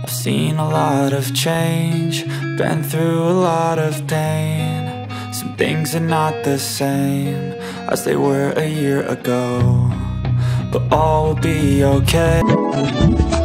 I've seen a lot of change, been through a lot of pain. Some things are not the same as they were a year ago, but all will be okay.